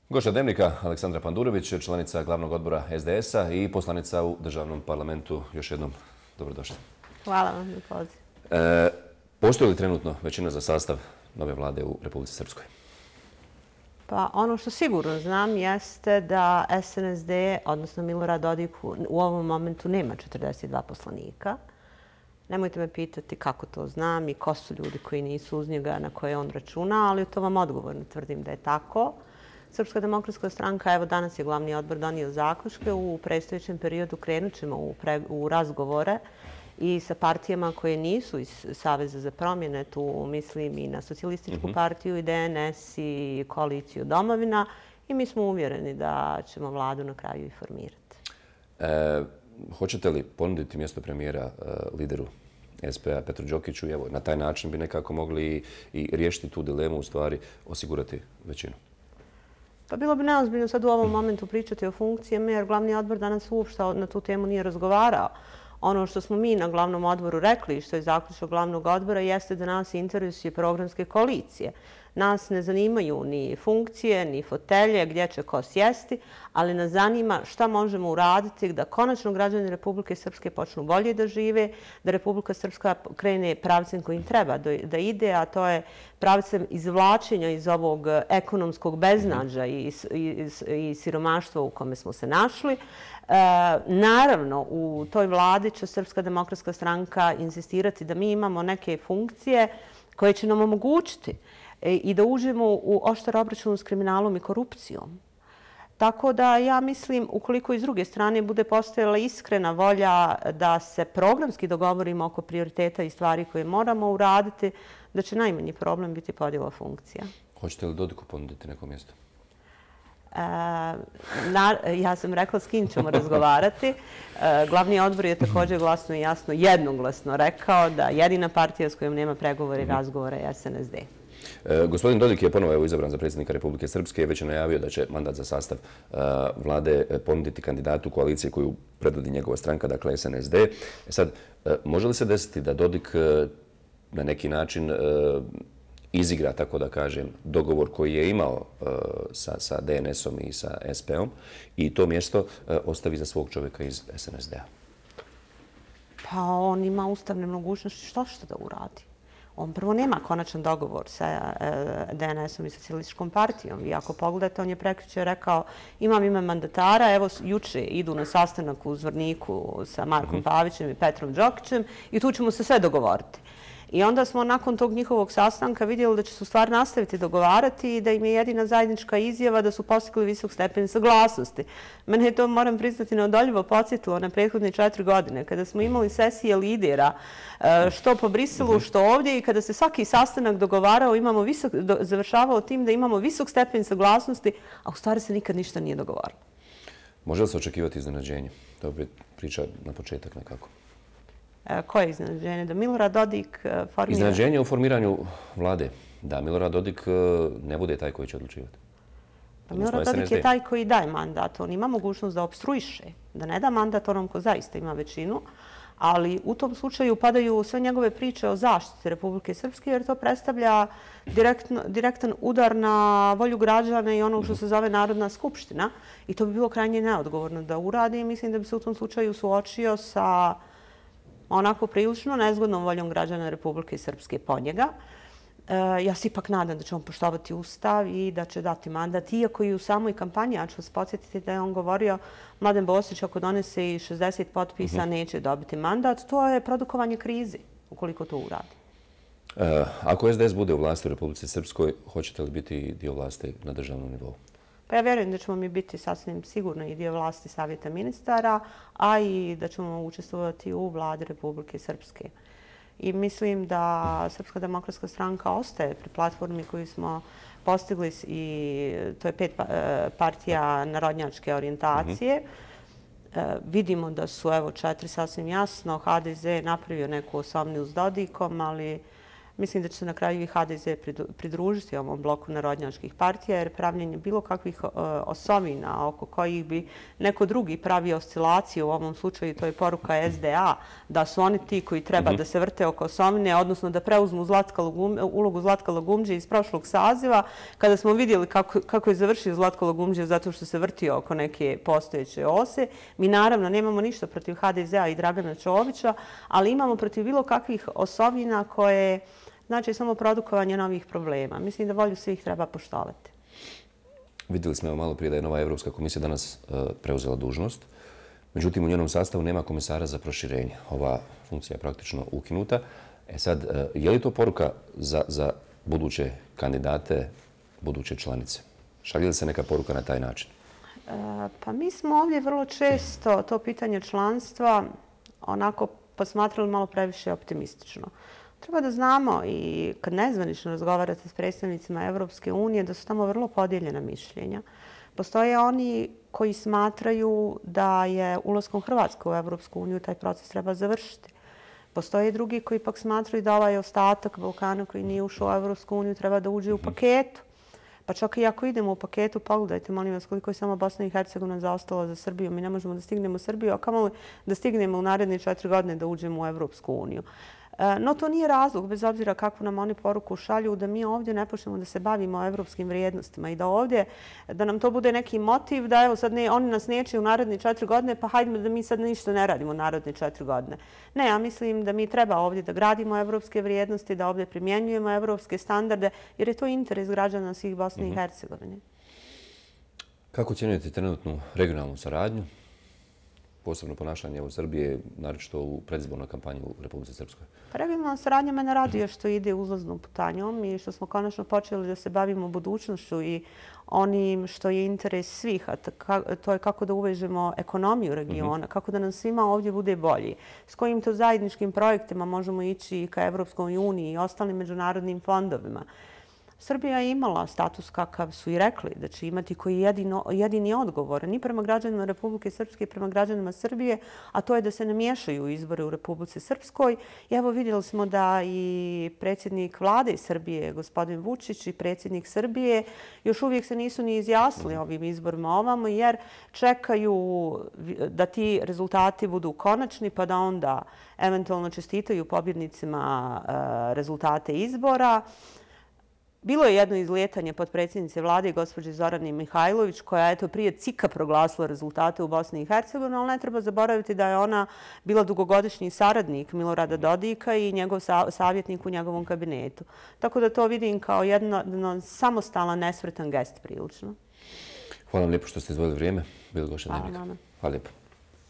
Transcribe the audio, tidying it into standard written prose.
Gošća Dnevnika Aleksandra Pandurović, članica glavnog odbora SDS-a i poslanica u državnom parlamentu. Još jednom dobrodošli. Hvala vam na poziv. Postoji li trenutno većina za sastav nove vlade u Republici Srpskoj? Pa ono što sigurno znam jeste da SNSD, odnosno Milorad Dodik, u ovom momentu nema 42 poslanika. Nemojte me pitati kako to znam i ko su ljudi koji nisu uz njega, na koje on računa, ali to vam odgovorno tvrdim da je tako. Srpska demokratska stranka, evo danas je glavni odbor donio zaključke, u predstojećem periodu krenut ćemo u razgovore i sa partijama koje nisu iz Saveza za promjene, tu mislim i na Socijalističku partiju i DNS i koaliciju Domovina, i mi smo uvjereni da ćemo vladu na kraju i formirati. Hoćete li ponuditi mjesto premijera lideru SP-a Petru Đokiću? Evo, na taj način bi nekako mogli i riješiti tu dilemu, u stvari osigurati većinu. Pa bilo bi neozbiljno sad u ovom momentu pričati o funkcijama, jer glavni odbor danas uopšte na tu temu nije razgovarao. Ono što smo mi na glavnom odboru rekli i što je zaključak glavnog odbora jeste da nas interesuje programske koalicije. Nas ne zanimaju ni funkcije, ni fotelje, gdje će ko sjesti, ali nas zanima šta možemo uraditi da konačno građani Republike Srpske počnu bolje da žive, da Republika Srpska krene pravcem kojim treba da ide, a to je pravcem izvlačenja iz ovog ekonomskog beznađa i siromaštva u kome smo se našli. Naravno, u toj vladi će Srpska demokratska stranka insistirati da mi imamo neke funkcije koje će nam omogućiti i da uđemo u oštar obračun s kriminalom i korupcijom. Tako da ja mislim, ukoliko iz druge strane bude postojala iskrena volja da se programski dogovorimo oko prioriteta i stvari koje moramo uraditi, da će najmanji problem biti podjela funkcija. Hoćete li Dodiku ponuditi neko mjesto? Ja sam rekla s kim ćemo razgovarati. Glavni odbor je također glasno i jasno, jednoglasno rekao da jedina partija s kojom nema pregovora i razgovora je SNSD. Gospodin Dodik je ponovo izabran za predsjednika Republike Srpske i već je najavio da će mandat za sastav vlade ponuditi kandidatu koalicije koju predvodi njegova stranka, dakle SNSD. Sad, može li se desiti da Dodik na neki način izigra, tako da kažem, dogovor koji je imao sa DNS-om i sa SP-om i to mjesto ostavi za svog čovjeka iz SNSD-a? Pa on ima ustavne mogućnosti što da uradi. On prvo nema konačan dogovor sa DNS-om i Socijalističkom partijom. I ako pogledate, on je prekjuče rekao imam ime mandatara, evo juče idu na sastanak u Zvorniku sa Markom Pavićem i Petrom Đokićem i tu ćemo se sve dogovoriti. I onda smo nakon tog njihovog sastanka vidjeli da će se u stvari nastaviti dogovarati i da im je jedina zajednička izjava da su postigli visok stepen saglasnosti. Mene je to, moram priznati, neodoljivo podsjetilo na prethodne 4 godine, kada smo imali sesije lidera, što po Briselu, što ovdje, i kada se svaki sastanak dogovarao, završavao tim da imamo visok stepen saglasnosti, a u stvari se nikad ništa nije dogovaralo. Može li se očekivati iznenađenje? To je priča na početak nekako. Koje iznenađenje? Da Milorad Dodik formira... Iznenađenje u formiranju vlade. Da Milorad Dodik ne bude taj koji će odlučivati. Milorad Dodik je taj koji daje mandat. On ima mogućnost da opstruiše, da ne da mandat onom ko zaista ima većinu, ali u tom slučaju padaju sve njegove priče o zaštiti Republike Srpske, jer to predstavlja direktan udar na volju građana i onog što se zove Narodna skupština. I to bi bilo krajnje neodgovorno da uradi i mislim da bi se u tom slučaju suočio sa onako prilično nezgodnom voljom građana Republike Srpske po njega. Ja se ipak nadam da će on poštovati Ustav i da će dati mandat, iako i u samoj kampanji, ja ću vas podsjetiti da je on govorio Mladen Bosić ako donese i 60 potpisa neće dobiti mandat. To je produkovanje krizi, ukoliko to uradi. Ako SDS bude u vlasti u Republici Srpskoj, hoćete li biti dio vlasti na državnom nivou? Pa ja vjerujem da ćemo mi biti sasvim sigurno i dio vlasti Savjeta ministara, a i da ćemo učestvovati u vladi Republike Srpske. I mislim da Srpska demokratska stranka ostaje pri platformi koju smo postigli i to je 5 partija narodnjačke orijentacije. Vidimo da su, evo, 4 sasvim jasno. HDZ je napravio neku osovniju s Dodikom, ali Mislim da će se na kraju i HDZ pridružiti ovom bloku narodnjačkih partija, jer pravljenje bilo kakvih osovina oko kojih bi neko drugi pravio oscilacije, u ovom slučaju to je poruka SDA, da su oni ti koji treba da se vrte oko osovine, odnosno da preuzmu ulogu Zlatka Lagumđe iz prošlog saziva, kada smo vidjeli kako je završio Zlatko Lagumđe zato što se vrtio oko neke postojeće ose. Mi naravno nemamo ništa protiv HDZ-a i Dragana Čovića, ali imamo protiv bilo kakvih osovina koje znači samo produkovanje novih problema. Mislim da volju svih treba poštovati. Vidjeli smo malo prije da je nova Evropska komisija danas preuzela dužnost. Međutim, u njenom sastavu nema komisara za proširenje. Ova funkcija je praktično ukinuta. Sad, je li to poruka za buduće kandidate, buduće članice? Šalje li se neka poruka na taj način? Pa mi smo ovdje vrlo često to pitanje članstva onako posmatrali malo previše optimistično. Treba da znamo i kad nezvanično razgovarate s predstavnicima Evropske unije da su tamo vrlo podijeljena mišljenja. Postoje oni koji smatraju da je ulaskom Hrvatske u Evropsku uniju taj proces treba završiti. Postoje drugi koji pak smatraju da ovaj ostatak Balkana koji nije ušao u Evropsku uniju treba da uđe u paketu. Pa čak i ako idemo u paketu, pogledajte, molim vas, koliko je samo Bosna i Hercegovina zaostala za Srbiju. Mi ne možemo da stignemo u Srbiju, a kamoli da stignemo u naredne 4 godine da uđemo u Evropsku uniju. No to nije razlog, bez obzira kakvu nam oni poruku šalju, da mi ovdje ne počnemo da se bavimo evropskim vrijednostima i da ovdje, da nam to bude neki motiv da evo sad oni nas neće u naredne 4 godine, pa hajdemo da mi sad ništa ne radimo u naredne 4 godine. Ne, ja mislim da mi treba ovdje da gradimo evropske vrijednosti, da ovdje primjenjujemo evropske standarde, jer je to interes građana svih Bosne i Hercegovine. Kako ocjenjujete trenutnu regionalnu saradnju? Posebno ponašanje u Srbije, naročito u predizbornoj kampanji u Republici Srpskoj? Regionalna saradnja mene raduje što ide uzlaznom putanjom i što smo konačno počeli da se bavimo budućnošću i onim što je interes svih, a to je kako da uvežemo ekonomiju regiona, kako da nam svima ovdje bude bolji, s kojim to zajedničkim projektima možemo ići ka Evropskoj uniji i ostalim međunarodnim fondovima. Srbija je imala status kakav su i rekli da će imati, koji je jedini odgovor ni prema građanima Republike Srpske i prema građanima Srbije, a to je da se ne miješaju u izbore u Republici Srpskoj. I evo vidjeli smo da i predsjednik vlade Srbije, gospodin Vučić, i predsjednik Srbije još uvijek se nisu ni izjasnili ovim izborima ovamo, jer čekaju da ti rezultati budu konačni, pa da onda eventualno čestitaju pobjednicima rezultate izbora. Bilo je jedno izletanje potpredsjednice vlade, gospođe Zorane Mihajlović, koja je prije CIK-a proglasila rezultate u Bosni i Hercegovini, ali ne treba zaboraviti da je ona bila dugogodišnji saradnik Milorada Dodika i njegov savjetnik u njegovom kabinetu. Tako da to vidim kao jedan samostalan, nespretan gest prilično. Hvala vam lijepo što ste izdvojili vrijeme. Bili gošće Dnevnika. Hvala lijepo.